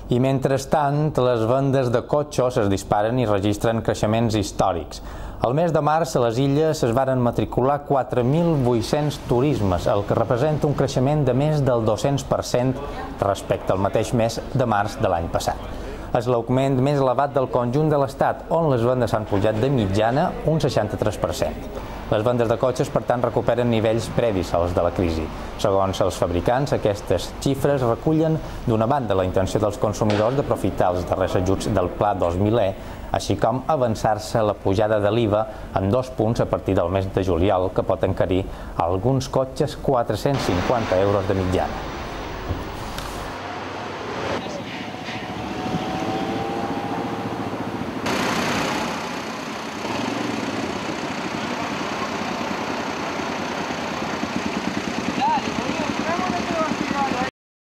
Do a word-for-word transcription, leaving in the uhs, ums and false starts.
I mentrestant, les vendes de cotxes es disparen i registren creixements històrics. Al mes de març, a les Illes es varen matricular quatre mil vuit-cents turismes, el que representa un creixement de més del dos-cents per cent respecte al mateix mes de març de l'any passat. És l'augment més elevat del conjunt de l'Estat, on les vendes han pujat de mitjana un seixanta-tres per cent. Les vendes de cotxes, per tant, recuperen nivells previs als de la crisi. Segons els fabricants, aquestes xifres recullen, d'una banda, la intenció dels consumidors d'aprofitar els darrers ajuts del Pla dos mil E, així com avançar-se la pujada de l'I V A en dos punts a partir del mes de juliol, que pot encarir alguns cotxes quatre-cents cinquanta euros de mitjana.